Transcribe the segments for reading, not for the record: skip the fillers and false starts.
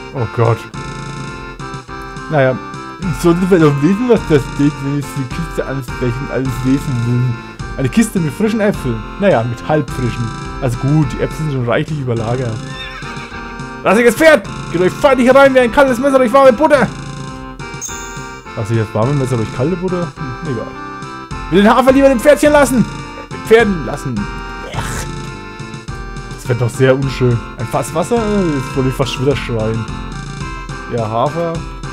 Oh Gott. Naja, sollten wir doch wissen, was das steht, wenn ich die Kiste ansprechen, alles lesen will. Eine Kiste mit frischen Äpfeln. Naja, mit halbfrischen. Also gut, die Äpfel sind schon reichlich überlagert. Rassiges Pferd! Geht euch feindlich herein wie ein kaltes Messer durch warme Butter! Lass ich das warme Messer durch kalte Butter? Egal. Will den Hafer lieber dem Pferdchen lassen! Den Pferden lassen! Ach. Das wird doch sehr unschön. Ein Fass Wasser? Jetzt wollte ich fast schon wieder schreien. Ja, Hafer.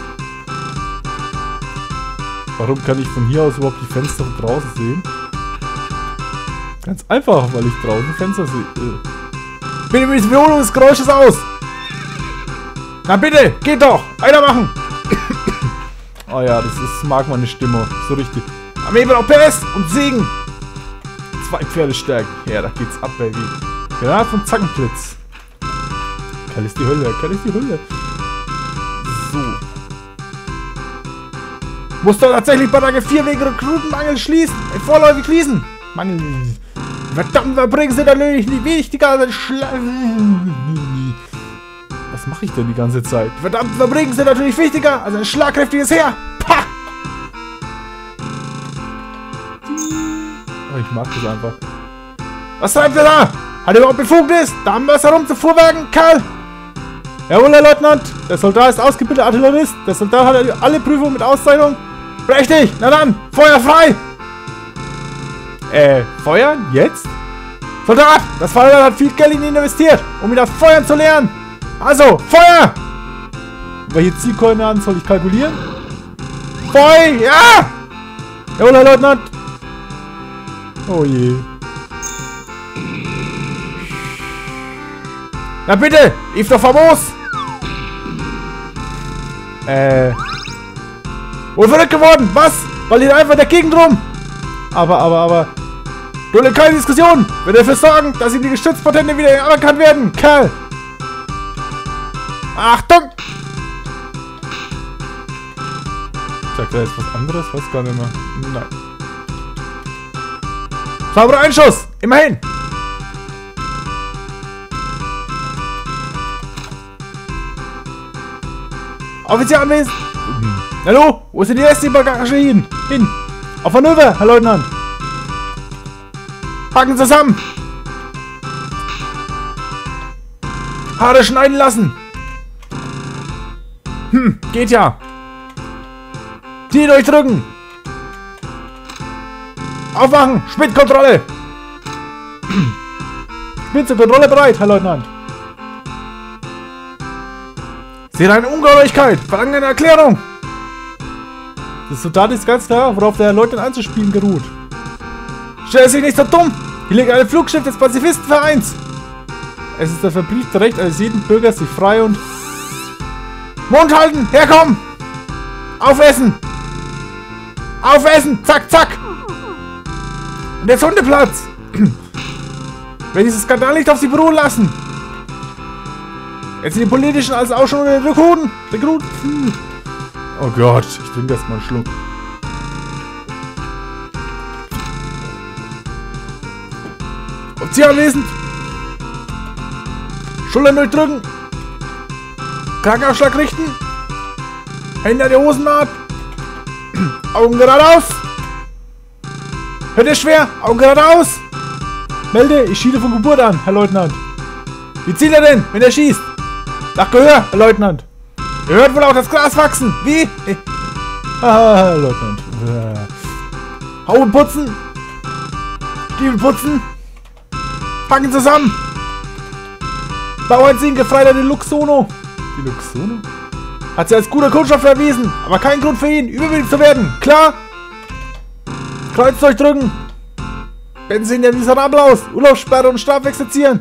Warum kann ich von hier aus überhaupt die Fenster von draußen sehen? Ganz einfach, weil ich draußen Fenster sehe. Bitte mit der Wiederholung des Geräusches aus! Na bitte, geht doch! Einer machen! Oh ja, das mag meine Stimme. So richtig. Armee braucht PS und Segen! 2 Pferdestärken. Ja, da geht's ab, Baby. Granat von Zackenblitz. Kall ist die Hölle, kall ist die Hölle. So. Muss doch tatsächlich bei Tage 4 wegen Rekrutenmangel schließen. Vorläufig schließen. Mangel. Verdammt, Verbringen sind natürlich nicht wichtiger als Was mache ich denn die ganze Zeit? Verdammt, Verbringen sind natürlich wichtiger als ein schlagkräftiges Heer. Pah! Oh, ich mag das einfach. Was treibt ihr da? Hat ihr überhaupt Befugnis, Damenmesser herumzufuhrwerken, Karl? Jawohl, Herr Leutnant. Der Soldat ist ausgebildeter Artillerist. Der Soldat hat alle Prüfungen mit Auszeichnung. Prächtig. Na dann, Feuer frei. Feuern? Jetzt? Soldat! Das Vaterland hat viel Geld in ihn investiert, um ihn das Feuern zu lernen. Also, Feuer! Welche Zielkoordinaten soll ich kalkulieren? Feuer! Ja! Jawohl, Herr Leutnant. Oh je. Na bitte! Ich doch famos! Wohl verrückt geworden! Was? Weil ihr einfach in der Gegend rum! Aber... Dulle, keine Diskussion! Wird dafür sorgen, dass ihm die Geschützpatente wieder anerkannt werden! Kerl! Achtung! Sagt er jetzt was anderes? Weiß gar nicht mehr. Nein. Sauberer Einschuss! Immerhin! Offizier anwesend! Hallo? Wo sind die ersten Bagage hin? Auf Manöver, Herr Leutnant! Packen zusammen! Haare schneiden lassen! Geht ja! Die durchdrücken! Aufmachen! Spitzenkontrolle! Spitzenkontrolle bereit, Herr Leutnant! Seht eine Ungeheuerlichkeit! Verlangen eine Erklärung! Das Soldat ist ganz klar, worauf der Herr Leutnant anzuspielen geruht. Stell sich nicht so dumm! Hier liegt ein Flugschiff des Pazifistenvereins! Es ist das verbriefte Recht eines jeden Bürgers, sich frei und... Mund halten! Herkommen! Aufessen! Aufessen! Zack, zack! Und jetzt Hundeplatz! Wenn dieses Skandal nicht auf sie beruhen lassen! Jetzt sind die politischen als auch schon unter den Rekruten! Oh Gott, ich trinke erstmal einen Schluck. Offizier anwesend! Schultern durchdrücken! Krankenausschlag richten! Hände an die Hosennaht! Augen geradeaus! Hört ihr schwer? Augen geradeaus! Melde, ich schiele von Geburt an, Herr Leutnant! Wie zielt er denn, wenn er schießt? Nach Gehör, Herr Leutnant! Ihr hört wohl auch das Gras wachsen! Wie? Herr Leutnant! Haube putzen! Stiefel putzen! Packen zusammen! Bauern ziehen Gefreiter die Luxono! Die Luxono? Hat sie als guter Kundschafter erwiesen, aber kein Grund für ihn, überwältigt zu werden. Klar? Kreuz durchdrücken! Benzin der miserabel aus! Urlaubssperre und Strafwechsel ziehen!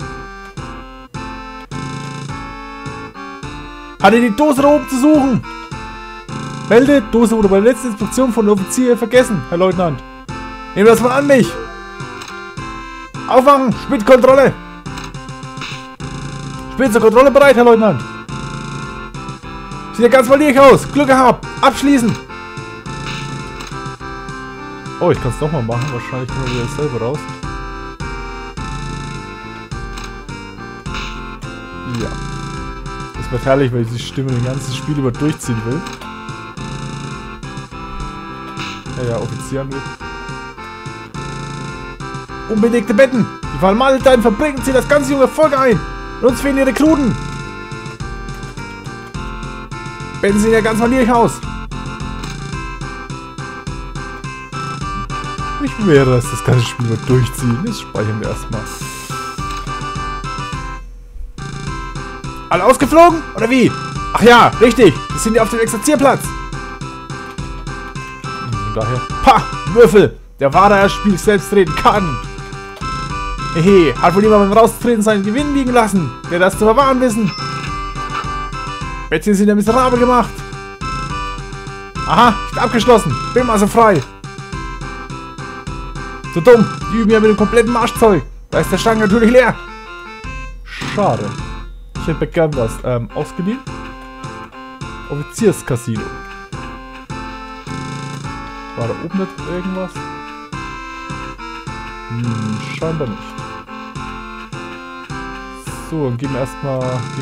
Hatte die Dose da oben zu suchen! Melde, Dose wurde bei der letzten Inspektion von der Offizier vergessen, Herr Leutnant. Nehmt das mal an mich! Aufwachen! Spitzenkontrolle! Spitzenkontrolle bereit, Herr Leutnant! Sieht ja ganz valide aus! Glück gehabt! Abschließen! Oh, ich kann es nochmal machen. Wahrscheinlich kommen wir wieder selber raus. Ja. Das wird herrlich, weil ich die Stimme ein ganzes Spiel über durchziehen will. Ja, Offizieren will. Unbelegte Betten! Die Vermalteiten verbringen sie das ganze junge Volk ein! Und uns fehlen die Rekruten! Betten sehen ja ganz manierlich aus! Ich wäre das ganze Spiel über durchziehen. Das speichern wir erstmal. Alle ausgeflogen? Oder wie? Ach ja, richtig! Wir sind ja auf dem Exerzierplatz! Von daher. Pah! Würfel! Der Wahrer das Spiel selbst treten kann! Hehe, hat wohl jemand beim Raustreten seinen Gewinn liegen lassen. Wer das zu verwahren wissen. Bettchen sind ja miserabel gemacht. Aha, ist abgeschlossen. Bin also frei. So dumm, die üben ja mit dem kompletten Marschzeug. Da ist der Schrank natürlich leer. Schade. Ich hätte gern was ausgeliehen. Offizierscasino. War da oben nicht irgendwas? Scheinbar nicht. So, dann gehen wir erstmal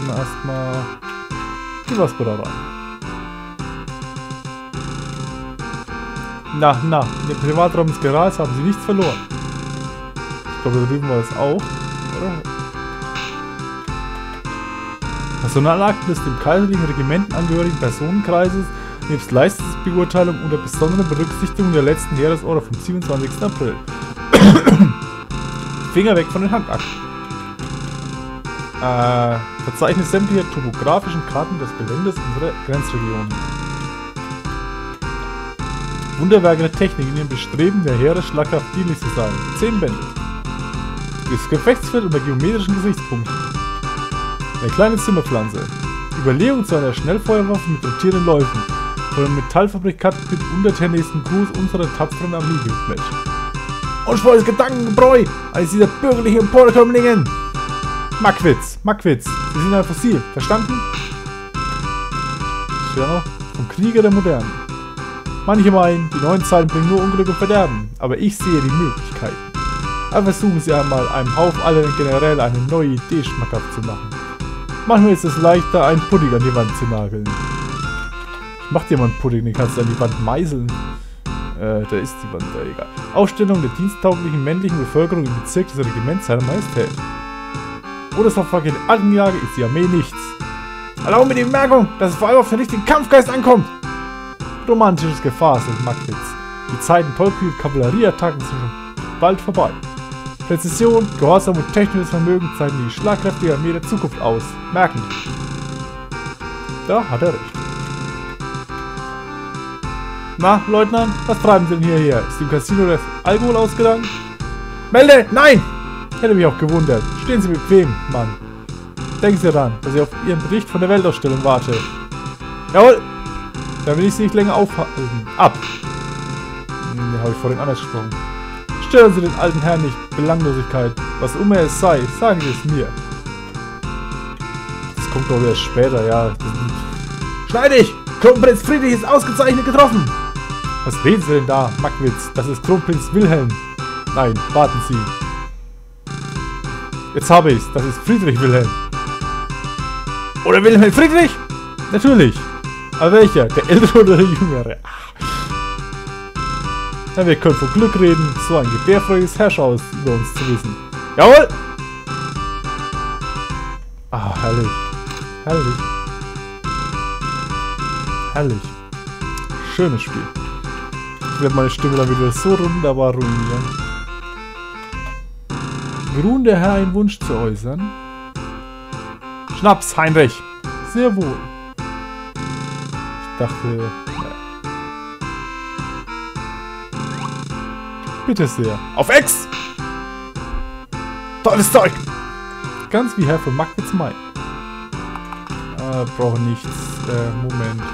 die Wasser da rein. Na, in dem Privatraum des Generals haben sie nichts verloren. Ich glaube, da drüben war das auch, oder? Personalakten des dem kaiserlichen Regimenten angehörigen Personenkreises nebst Leistungsbeurteilung unter besonderer Berücksichtigung der letzten Heeresorder vom 27. April. Finger weg von den Handakten. Verzeichnis sämtlicher topografischen Karten des Geländes unserer Grenzregionen. Wunderwerke der Technik in ihrem Bestreben, der Heere schlagkraft dienlich zu sein. 10 Bände. Das Gefechtsfeld unter geometrischen Gesichtspunkten. Eine kleine Zimmerpflanze. Überlegung zu einer Schnellfeuerwaffe mit rotierenden Läufen. Von einem Metallfabrikant mit untertänigsten Gruß unserer tapferen Armee geflasht. Unspannendes Gedankengebräu eines dieser bürgerlichen Emporkömmlingen. Mackwitz, Sie sind ein Fossil, verstanden? Ja noch vom Krieger der Modernen. Manche meinen, die neuen Zeiten bringen nur Unglück und Verderben, aber ich sehe die Möglichkeiten. Aber versuchen Sie einmal, einem Haufen aller generell eine neue Idee schmackhaft zu machen. Manchmal ist es leichter, einen Pudding an die Wand zu nageln. Ich mach dir mal einen Pudding, den kannst du an die Wand meißeln. Da ist die Wand, egal. Aufstellung der diensttauglichen männlichen Bevölkerung im Bezirk des Regiments seiner Majestät. Ohne das Verfolgen der Altenjage ist die Armee nichts. Erlauben mir die Bemerkung, dass es vor allem auf den richtigen Kampfgeist ankommt. Romantisches Gefasel, Mackwitz. Die Zeiten tollkühler Kavallerieattacken sind schon bald vorbei. Präzision, Gehorsam und technisches Vermögen zeigen die schlagkräftige Armee der Zukunft aus. Merken. Da hat er recht. Na, Leutnant, was treiben Sie denn hierher? Ist dem Casino das Alkohol ausgegangen? Melde! Nein! Hätte mich auch gewundert. Stehen Sie bequem, Mann. Denken Sie daran, dass ich auf Ihren Bericht von der Weltausstellung warte. Jawohl! Da will ich Sie nicht länger aufhalten. Ab! Den habe ich vorhin anders gesprochen. Stören Sie den alten Herrn nicht. Belanglosigkeit. Was immer es sei, sagen Sie es mir. Das kommt doch erst später, ja. Schneidig! Kronprinz Friedrich ist ausgezeichnet getroffen! Was reden Sie denn da, Mackwitz? Das ist Kronprinz Wilhelm. Nein, warten Sie. Jetzt habe ich's. Das ist Friedrich Wilhelm. Oder Wilhelm Friedrich? Natürlich. Aber welcher? Der ältere oder der jüngere? Ja, wir können von Glück reden, so ein gebärfreudiges Herrscherhaus über uns zu wissen. Jawohl! Ah, herrlich. Herrlich. Herrlich. Schönes Spiel. Ich werde meine Stimme dann wieder so wunderbar ruinieren. Beruhen der Herr einen Wunsch zu äußern? Schnaps, Heinrich! Sehr wohl. Ich dachte... Ja. Bitte sehr. Auf Ex! Tolles Zeug! Ganz wie Herr von Mackwitz meint. Brauche nichts. Moment.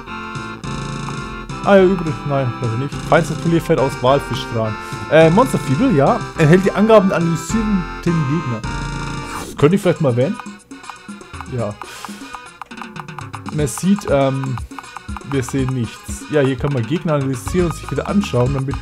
Ah ja, übrig. Nein, also nicht. Feinstes Polierfeld aus Walfischstrahlen. Monsterfibel, ja. Erhält die Angaben und analysieren den Gegner. Das könnte ich vielleicht mal erwähnen. Ja. Man sieht, wir sehen nichts. Ja, hier kann man Gegner analysieren und sich wieder anschauen, damit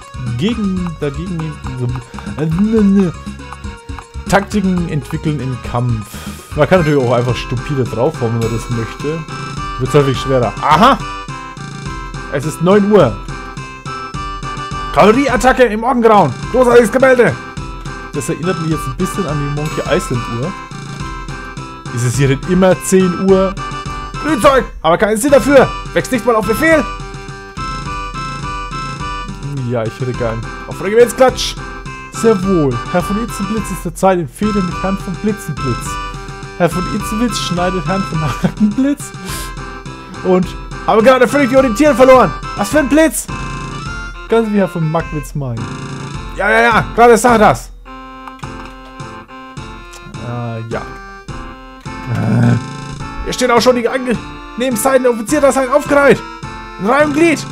dagegen so, Taktiken entwickeln im Kampf. Man kann natürlich auch einfach stupide draufhauen, wenn man das möchte. Wird häufig schwerer. Aha! Es ist 9 Uhr. Kavallerieattacke im Morgengrauen. Großartiges Gemälde. Das erinnert mich jetzt ein bisschen an die Monkey Island Uhr. Ist es hier denn immer 10 Uhr? Grünzeug, aber keinen Sinn dafür. Wächst nicht mal auf Befehl. Ja, ich hätte gern. Auf Regimentsklatsch. Sehr wohl. Herr von Itzenblitz ist derzeit in Fehde mit Herrn von Blitzenblitz. Herr von Itzenblitz schneidet Herrn von Hakenblitz. Und habe gerade völlig die Orientierung verloren. Was für ein Blitz? Ganz wie Herr von Mackwitz meint. Ja, gerade sag das. Ja. Hier stehen auch schon die Nebenseiten der Offizier, das heißt aufgereiht. In Reihe und Glied.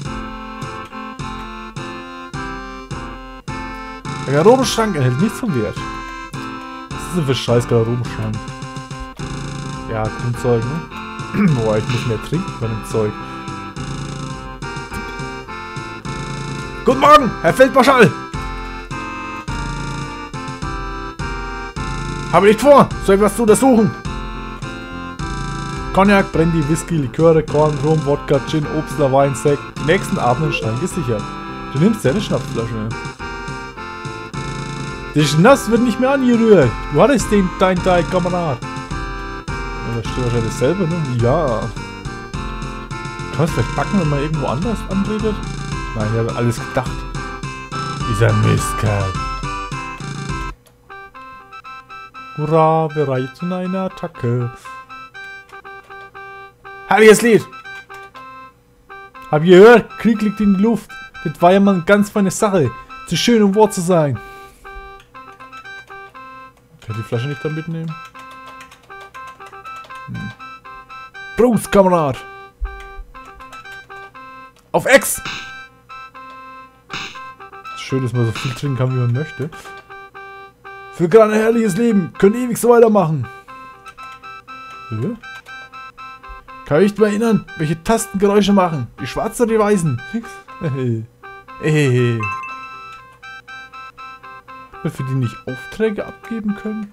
Der Garderobenschrank enthält nichts vom Wert. Was ist denn für scheiß Garderobenschrank? Ja, Grünzeug, ne? Boah, ich muss mehr trinken bei dem Zeug. Guten Morgen, Herr Feldmarschall! Habe nicht vor, so etwas zu untersuchen. Cognac, Brandy, Whisky, Liköre, Korn, Rum, Wodka, Gin, Obstler, Wein, Sekt. Die nächsten Abenden Schein gesichert. Du nimmst ja eine Schnapsflasche. Der Schnaps wird nicht mehr angerührt. Du hattest dein Kamerad. Ja, das steht wahrscheinlich dasselbe, ne? Ja. Kann man es vielleicht backen, wenn man irgendwo anders anredet? Nein, ich habe alles gedacht. Dieser Mistkerl. Hurra, bereit zu einer Attacke. Herrliches Lied! Hab ihr gehört? Krieg liegt in der Luft. Das war ja mal eine ganz feine Sache. Zu schön, um wahr zu sein. Kann ich die Flasche nicht da mitnehmen? Prost, Kamerad! Auf Ex! Schön, dass man so viel trinken kann, wie man möchte. Für gerade ein herrliches Leben. Können ewig so weitermachen. Ja? Kann ich nicht mehr erinnern, welche Tastengeräusche machen. Die Schwarzen oder die Weißen? Wir für die nicht Aufträge abgeben können?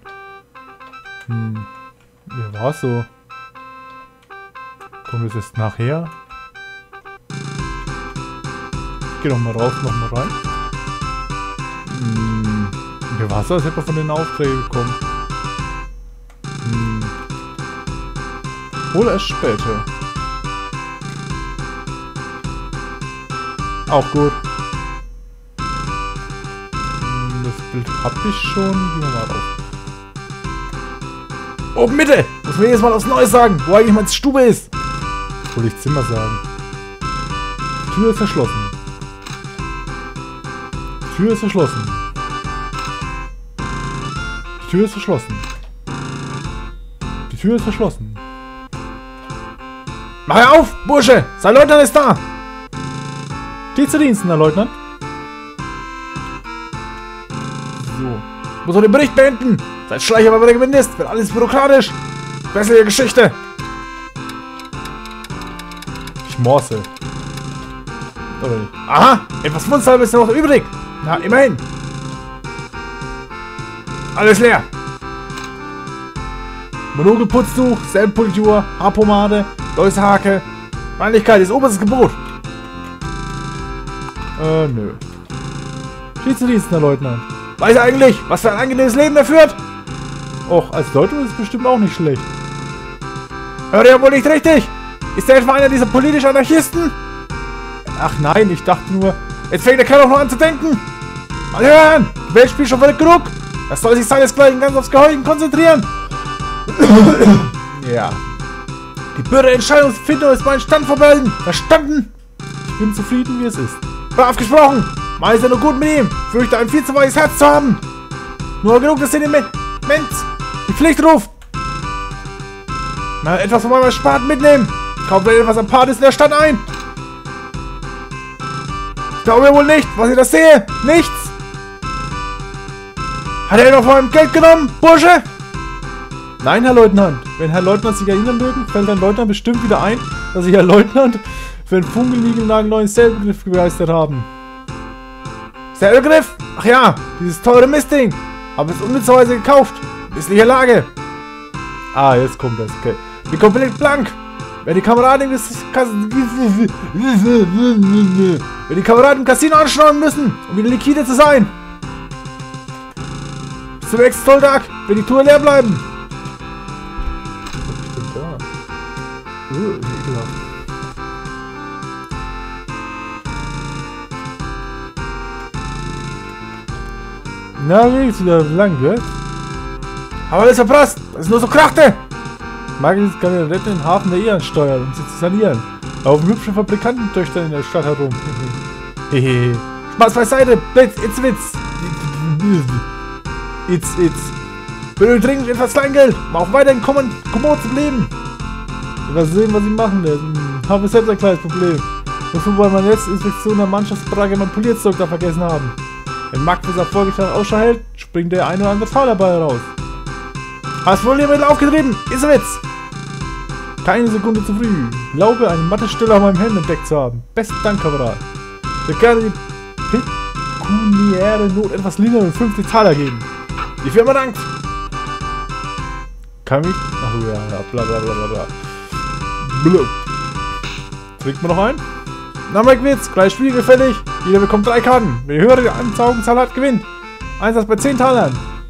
Ja, war so. Kommt das jetzt nachher? Ich geh noch mal raus, noch mal rein. Mir war es, als hätte man von den Aufträgen bekommen. Oder erst später. Auch gut. Das Bild hab ich schon. Gehen wir mal rauf. Oben Mitte! Muss mir jedes Mal aufs Neue sagen, wo eigentlich meine Stube ist. Das wollte ich Zimmer sagen. Die Tür ist verschlossen. Die Tür ist verschlossen. Die Tür ist verschlossen. Die Tür ist verschlossen. Mach auf, Bursche! Sein Leutnant ist da! Steht zu Diensten, Herr Leutnant. So. Muss auch den Bericht beenden! Seid Schleicher bei der Gewindest! Wird alles bürokratisch! Bessere Geschichte! Ich morse. Aha! Etwas Mundsalbe ist noch übrig! Na, immerhin! Alles leer! Monokelputztuch, Selbenpolitur, Haarpomade, Läusehake. Reinlichkeit ist oberstes Gebot. Nö. Steht zu Diensten, Herr Leutnant. Weiß eigentlich, was für ein angenehmes Leben er führt? Och, als Leutnant ist es bestimmt auch nicht schlecht. Hört ihr wohl nicht richtig? Ist er etwa einer dieser politischen Anarchisten? Ach nein, ich dachte nur... Jetzt fängt der Kerl auch noch an zu denken. Mal hören! Die Welt spielt schon weit genug. Das soll sich seinesgleichen ganz aufs Gehorchen konzentrieren. Ja. Die Bürde Entscheidungsfindung ist mein Standvermelden. Verstanden? Ich bin zufrieden, wie es ist. Brav gesprochen. Mal ist ja nur gut mit ihm. Fürchte, ein viel zu weiches Herz zu haben. Nur genug des Sentiments. Die Pflicht ruft. Mal etwas von meinem Spaten mitnehmen. Kauft mir etwas Apartes in der Stadt ein. Ich glaube wohl nicht, was ich das sehe. Nichts. Hat er noch von meinem Geld genommen, Bursche? Nein, Herr Leutnant. Wenn Herr Leutnant sich erinnern mögen, fällt Herrn Leutnant bestimmt wieder ein, dass sich Herr Leutnant für einen funkelniegelnagen neuen Selbstbegriff begeistert haben. Selbstbegriff? Ach ja, dieses teure Mistding. Habe es unnützerweise gekauft. Missliche Lage. Ah, jetzt kommt das. Okay. Bin komplett blank. Wenn die Kameraden im Casino anschlagen müssen, um wieder liquide zu sein. Bis zum nächsten Zolltag, wenn die Tour leer bleiben. Ekelhaft. Na, wie geht's wieder lang, gell? Aber alles verpasst! Das ist nur so Krachte! Magnus kann den Retter in den Hafen der Ehe steuern, um sie zu sanieren. Laufen hübsche Fabrikantentöchter in der Stadt herum. Hehehe. Spaß beiseite! Blitz, it's Witz! It's. Benötigt dringend etwas Kleingeld, um auch weiter in Kommod zu leben. Wir sehen, was sie machen werden. Haben wir selbst ein kleines Problem. Nur weil man jetzt Inspektion der Mannschaftsbereiche manipuliert da vergessen haben. Wenn Magnus erfolgreich Ausschau hält, springt der eine oder andere Fall dabei heraus. Hast wohl jemand aufgetrieben? Ist ein Witz! Keine Sekunde zu früh. Ich glaube, eine Mattestelle auf meinem Helm entdeckt zu haben. Besten Dank, Kamerad. Ich würde gerne die pekuniäre Not etwas lindern und 50 Taler geben. Die Firma dankt! Kann mich... Achso, ja, bla bla bla bla bla. Blub. Trinkt man noch ein? Na, Witz, gleich Spiel gefällig. Jeder bekommt 3 Karten. Wer die höhere Anzaugenzahl hat, gewinnt. Einsatz bei 10 Talern.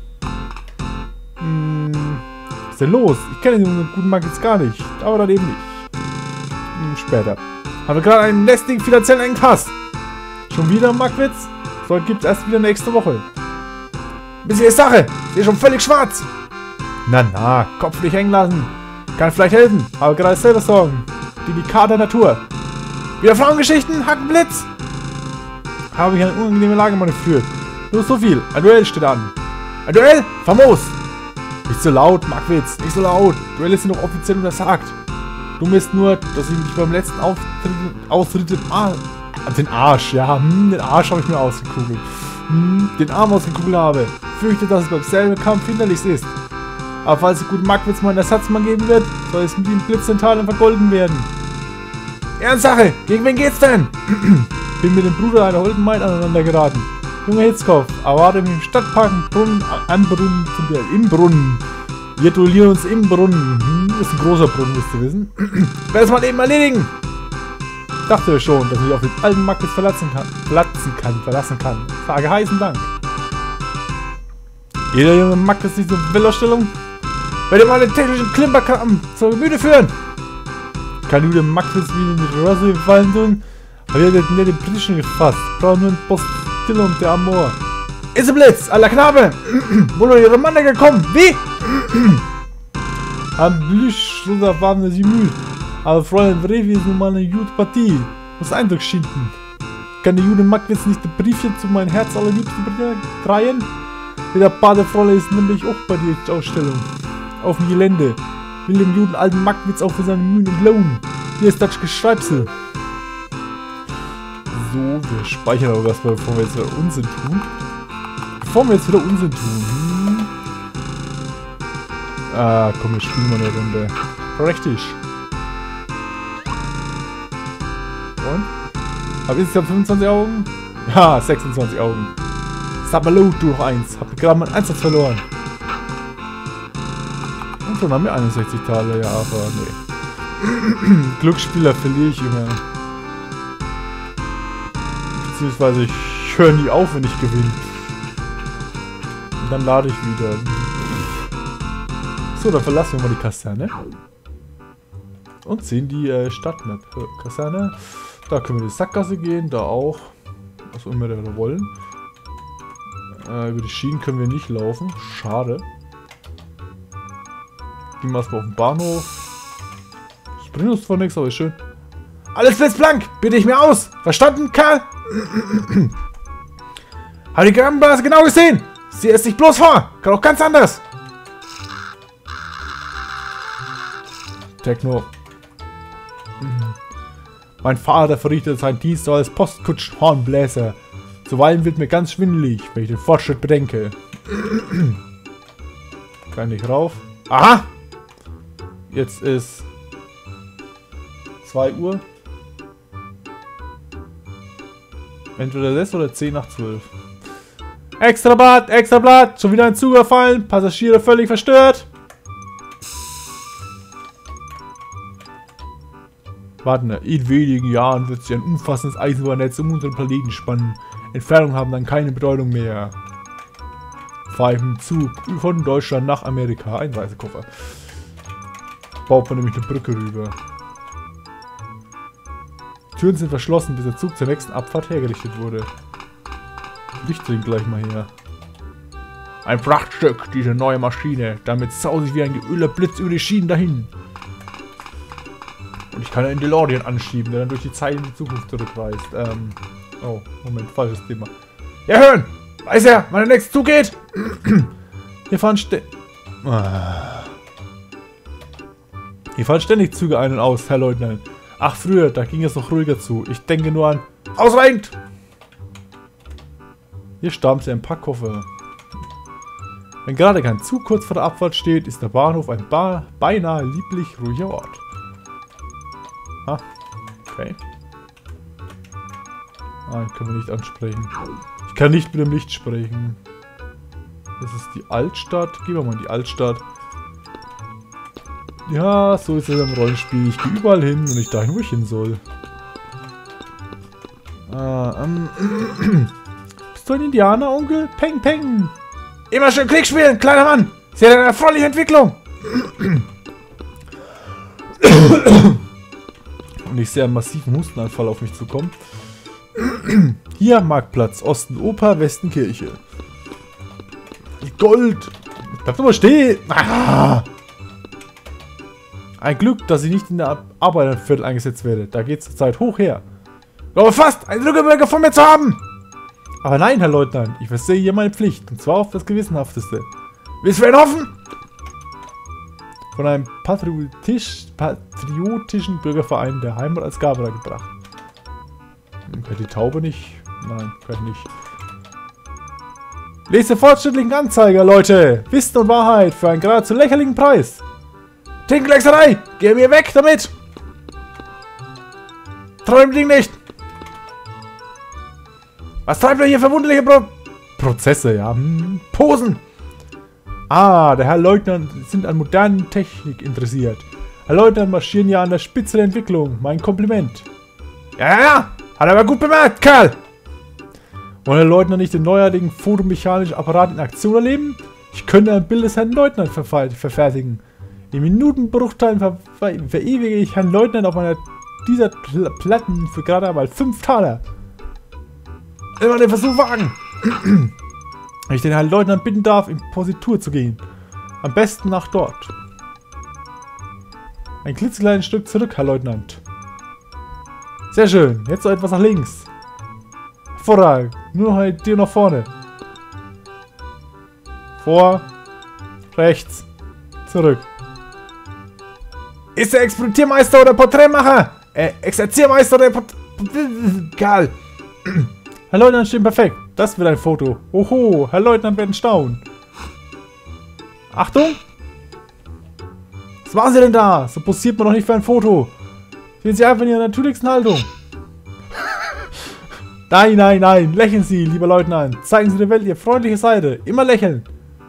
Was ist denn los? Ich kenne den guten Mann jetzt gar nicht. Aber dann eben nicht. Später. Haben wir gerade einen lästigen finanziellen Engpass. Schon wieder, Magwitz? So gibt es erst wieder nächste Woche. Bisschen Sache. Sehe schon völlig schwarz. Na, Kopf nicht hängen lassen. Kann vielleicht helfen, aber gerade selber Sorgen. Delikate Natur. Wieder Frauengeschichten, Hackenblitz. Habe ich eine unangenehme Lage manövriert. Nur so viel. Ein Duell steht an. Ein Duell? Famos. Nicht so laut, Magwitz. Nicht so laut. Duelle sind doch offiziell untersagt. Dumm ist nur, dass ich mich beim letzten Austritt den Arsch, ja. Den Arsch habe ich mir ausgekugelt. Den Arm ausgekugelt habe. Fürchte, dass es beim selben Kampf hinderlich ist. Aber falls der gute Magwitz mal einen Ersatzmann geben wird, soll es mit ihm Blitzental und vergolden werden. Ernstsache, gegen wen geht's denn? Bin mit dem Bruder einer holden Maid aneinander geraten. Junge Hitzkopf, erwarte mich im Stadtpark im Brunnen. Wir duellieren uns im Brunnen. Das ist ein großer Brunnen, müsst ihr wissen. Ich werde es mal eben erledigen. Dachte schon, dass ich auf den alten Magwitz verlassen kann. Sage heißen Dank. Jeder junge Magwitz diese Wellausstellung. Werde mal den technischen Klimperkram zur Gemüte führen. Kann nur der Magwitz wie den Rossi fallen tun. Aber ihr habt nicht den britischen gefasst. Braucht nur ein Postillon der Amor. Ist ein Blitz, aller Knabe! Wo ist ihre Mann gekommen? Wie? Am Blüsch, so waren sie müde. Aber Fräulein Vrevi ist nun mal eine gute Partie. Muss Eindruck schinden. Kann der Jude Magwitz nicht ein Briefchen zu meinem Herz allerliebsten drehen? Der Badefrolle ist nämlich auch bei der Ausstellung. Auf dem Gelände. Will dem Juden alten Magwitz auch für seine Mühen entlohnen. Hier ist das Geschreibsel. So, wir speichern aber was, bevor wir jetzt wieder Unsinn tun. Ah, komm, wir spielen mal eine Runde. Richtig. Und? Hab insgesamt 25 Augen? Ja, 26 Augen. Sabalo durch 1. Hab gerade meinen Einsatz verloren. Und schon haben wir 61 Taler, ja, aber nee. Glücksspieler verliere ich immer. Beziehungsweise ich höre nie auf, wenn ich gewinne. Und dann lade ich wieder. So, dann verlassen wir mal die Kaserne. Und sehen die Stadtmap. Kaserne. Da können wir die Sackgasse gehen, da auch. Was immer wir wollen. Über die Schienen können wir nicht laufen. Schade. Gehen wir erstmal auf den Bahnhof. Das bringt uns zwar nichts, aber ist schön. Alles blitzblank! Bitte ich mir aus! Verstanden, Karl? Hab die Grammbase genau gesehen! Sieh es nicht bloß vor! Kann auch ganz anders! Techno. Mein Vater verrichtet seinen Dienst als Postkutschenhornbläser. Zuweilen wird mir ganz schwindelig, wenn ich den Fortschritt bedenke. Kann ich rauf? Aha! Jetzt ist 2 Uhr. Entweder 6 oder 10 nach 12. Extra Blatt! Schon wieder ein Zug überfallen. Passagiere völlig verstört. Warten, in wenigen Jahren wird sich ein umfassendes Eisenbahnnetz um unseren Planeten spannen. Entfernungen haben dann keine Bedeutung mehr. Fahre ich mit dem Zug von Deutschland nach Amerika. Ein Reisekoffer. Baut man nämlich eine Brücke rüber. Türen sind verschlossen, bis der Zug zur nächsten Abfahrt hergerichtet wurde. Licht dringt gleich mal her. Ein Prachtstück, diese neue Maschine. Damit sause ich wie ein geölter Blitz über die Schienen dahin. Und ich kann einen DeLorean anschieben, der dann durch die Zeit in die Zukunft zurückreist. Oh, Moment, falsches Thema. Ja, hören! Weiß er, wann der nächste Zug geht? Hier fahren ständig Züge ein und aus, Herr Leutnant. Ach, früher, da ging es noch ruhiger zu. Ich denke nur an... Ausreichend! Hier starben sie ein Packkoffer. Wenn gerade kein Zug kurz vor der Abfahrt steht, ist der Bahnhof ein beinahe lieblich ruhiger Ort. Ah, okay. Ah, den können wir nicht ansprechen. Ich kann nicht mit dem Licht sprechen. Das ist die Altstadt. Gehen wir mal in die Altstadt. Ja, so ist es im Rollenspiel. Ich gehe überall hin und nicht dahin, wo ich hin soll. Bist du ein Indianer, Onkel? Peng, peng! Immer schön Krieg spielen, kleiner Mann! Sie hat eine erfreuliche Entwicklung! Und ich sehe einen massiven Hustenanfall auf mich zukommen. Hier Marktplatz, Osten Oper, Westen Kirche. Gold! Bleib doch mal stehen! Ah! Ein Glück, dass ich nicht in der Arbeiterviertel eingesetzt werde. Da geht es zur Zeit hoch her. Aber fast einen Lückenbürger von mir zu haben! Aber nein, Herr Leutnant, ich verstehe hier meine Pflicht. Und zwar auf das Gewissenhafteste. Willst du wen hoffen? Von einem patriotischen Bürgerverein der Heimat als Gabe gebracht. Kann die Taube nicht? Nein, kann ich nicht. Lest den fortschrittlichen Anzeiger, Leute! Wissen und Wahrheit für einen geradezu lächerlichen Preis! Tinkelexerei! Geh mir weg damit! Träum Ding nicht! Was treibt ihr hier verwunderliche Prozesse, ja? Posen! Ah, der Herr Leutnant sind an modernen Technik interessiert. Herr Leutnant marschieren ja an der Spitze der Entwicklung. Mein Kompliment. Ja! Hat er aber gut bemerkt, Kerl! Wollen Herr Leutnant nicht den neuartigen fotomechanischen Apparat in Aktion erleben? Ich könnte ein Bild des Herrn Leutnant verfertigen. In Minutenbruchteilen verewige ich Herrn Leutnant auf einer dieser Platten für gerade einmal 5 Taler. Immer den Versuch wagen! Wenn ich den Herrn Leutnant bitten darf, in Positur zu gehen. Am besten nach dort. Ein klitzekleines Stück zurück, Herr Leutnant. Sehr schön. Jetzt so etwas nach links. Hervorragend. Nur halt dir nach vorne. Vor. Rechts. Zurück. Ist der Experimentiermeister oder Porträtmacher? Exerziermeister oder Karl. Herr Leutnant steht perfekt. Das wird ein Foto. Oho, Herr Leutnant werden staunen. Achtung! Was machen Sie denn da? So posiert man doch nicht für ein Foto. Sehen Sie einfach in Ihrer natürlichsten Haltung. Nein, nein, nein. Lächeln Sie, lieber Leutnant. Zeigen Sie der Welt Ihre freundliche Seite. Immer lächeln.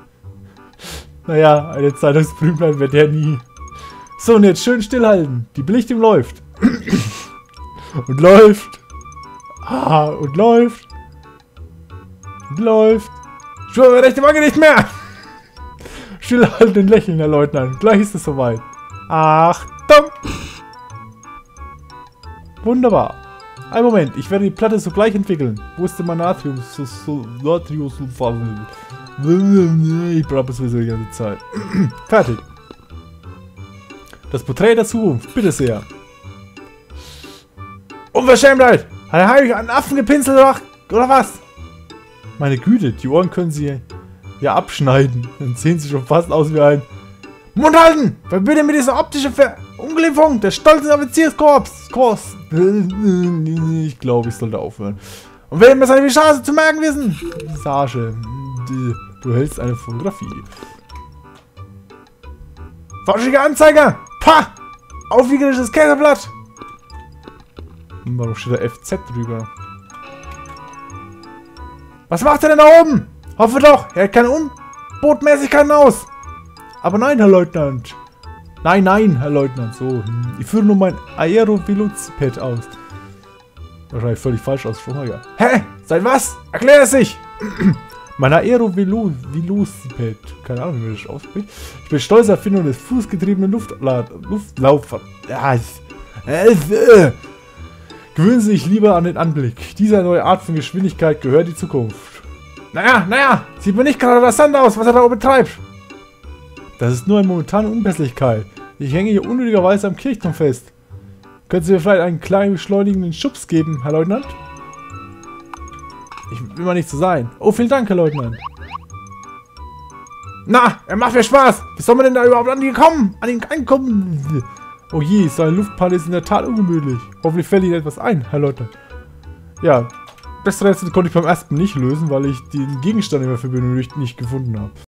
Naja, eine Zeitungsprüglein wird der nie. So, und jetzt schön stillhalten. Die Belichtung läuft. Und läuft. Ah, und läuft. Und läuft. Schwör mir rechte Wange nicht mehr. Stillhalten und lächeln, Herr Leutnant. Gleich ist es soweit. Achtung. Wunderbar. Ein Moment, ich werde die Platte sogleich entwickeln. Wo ist denn mein Natriumsulfat? Ich brauche es sowieso die ganze Zeit. Fertig. Das Porträt der Zukunft, bitte sehr. Unverschämtheit! Hat er heimlich einen Affen gepinselt oder was? Meine Güte, die Ohren können Sie ja abschneiden. Dann sehen Sie schon fast aus wie ein... Mund halten! Verbitte mit dieser optischen Verunglimpfung des stolzen Offizierskorps. Ich glaube, ich sollte aufhören. Und wer mir seine Visage zu merken wissen? Visage. Du hältst eine Fotografie. Forschige Anzeiger! Pah! Aufwiegerisches Käseblatt! Warum steht da FZ drüber? Was macht er denn da oben? Hoffe doch, er hält keine Unbotmäßigkeiten aus. Aber nein, Herr Leutnant. Nein, nein, Herr Leutnant, so. Ich führe nur mein Aero-Velociped aus. Wahrscheinlich völlig falsch ausgesprochen, ja. Hä? Seit was? Erklär es sich! Mein Aero-Velociped. Keine Ahnung, wie das ausspricht. Ich bin stolzer Erfindung des fußgetriebenen Luftlaufers. Ja, gewöhnen Sie sich lieber an den Anblick. Diese neue Art von Geschwindigkeit gehört die Zukunft. Naja, sieht mir nicht gerade interessant aus, was er da oben betreibt. Das ist nur eine momentane Unpässlichkeit. Ich hänge hier unnötigerweise am Kirchturm fest. Können Sie mir vielleicht einen kleinen beschleunigenden Schubs geben, Herr Leutnant? Ich will mal nicht so sein. Oh, vielen Dank, Herr Leutnant. Na, er macht mir Spaß. Wie soll man denn da überhaupt an ihn kommen? An ihn ankommen? Oh je, so ein Luftpfeil ist in der Tat ungemütlich. Hoffentlich fällt Ihnen etwas ein, Herr Leutnant. Ja, das Rätsel konnte ich beim ersten nicht lösen, weil ich den Gegenstand, den wir für benötigt, nicht gefunden habe.